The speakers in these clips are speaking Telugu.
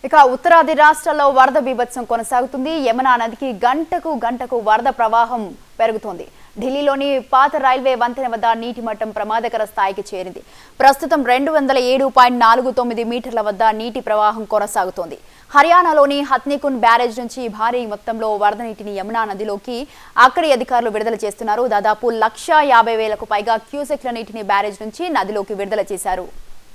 ఇక ఉత్తరాది రాష్ట్రాల్లో వరద బీభత్సం కొనసాగుతుంది. యమునా నదికి గంటకు వరద ప్రవాహం పెరుగుతోంది. ఢిల్లీలోని పాత రైల్వే వంతెన వద్ద నీటి మట్టం ప్రమాదకర స్థాయికి చేరింది. ప్రస్తుతం 207.49 మీటర్ల వద్ద నీటి ప్రవాహం కొనసాగుతోంది. హర్యానాలోని హత్నీకుండ్ బ్యారేజ్ నుంచి భారీ మొత్తంలో వరద నీటిని యమునా నదిలోకి అక్కడి అధికారులు విడుదల చేస్తున్నారు. దాదాపు 1,50,000కు పైగా క్యూసెక్ల నీటిని బ్యారేజ్ నుంచి నదిలోకి విడుదల చేశారు.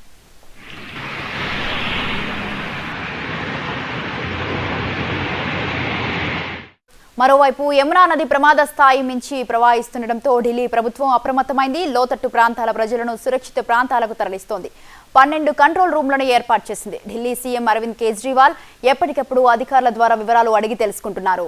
మరోవైపు యమునా నది ప్రమాద స్థాయి మించి ప్రవహిస్తుండటంతో ఢిల్లీ ప్రభుత్వం అప్రమత్తమైంది. లోతట్టు ప్రాంతాల ప్రజలను సురక్షిత ప్రాంతాలకు తరలిస్తోంది. 12 కంట్రోల్ రూమ్లను ఏర్పాటు చేసింది. ఢిల్లీ సీఎం అరవింద్ కేజ్రీవాల్ ఎప్పటికప్పుడు అధికారుల ద్వారా వివరాలు అడిగి తెలుసుకుంటున్నారు.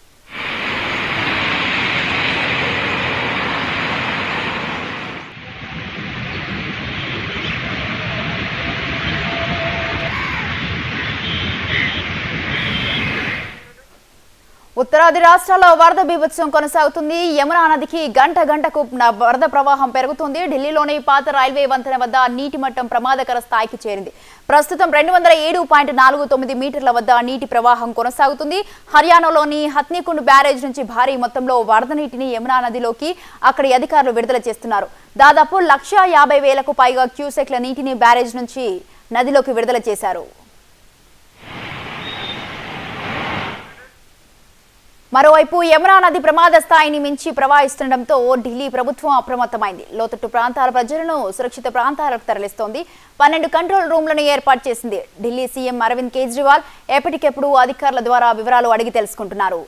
ఉత్తరాది రాష్ట్రాల్లో వరద బీభత్సం కొనసాగుతుంది. యమునా నదికి గంటకు వరద ప్రవాహం పెరుగుతుంది. ఢిల్లీలోని పాత రైల్వే వంతెన వద్ద నీటి మట్టం ప్రమాదకర స్థాయికి చేరింది. ప్రస్తుతం 207.49 మీటర్ల వద్ద నీటి ప్రవాహం కొనసాగుతుంది. హర్యానాలోని హత్నీకుండ్ బ్యారేజ్ నుంచి భారీ మొత్తంలో వరద నీటిని యమునా నదిలోకి అక్కడి అధికారులు విడుదల చేస్తున్నారు. దాదాపు 1,50,000కు పైగా క్యూసెక్ల నీటిని బ్యారేజ్ నుంచి నదిలోకి విడుదల చేశారు. మరోవైపు యమునా నది ప్రమాద స్థాయిని మించి ప్రవహిస్తుండటంతో ఢిల్లీ ప్రభుత్వం అప్రమత్తమైంది. లోతట్టు ప్రాంతాల ప్రజలను సురక్షిత ప్రాంతాలకు తరలిస్తోంది. 12 కంట్రోల్ రూమ్లను ఏర్పాటు చేసింది. ఢిల్లీ సీఎం అరవింద్ కేజ్రీవాల్ ఎప్పటికెప్పుడు అధికారుల ద్వారా వివరాలు అడిగి తెలుసుకుంటున్నారు.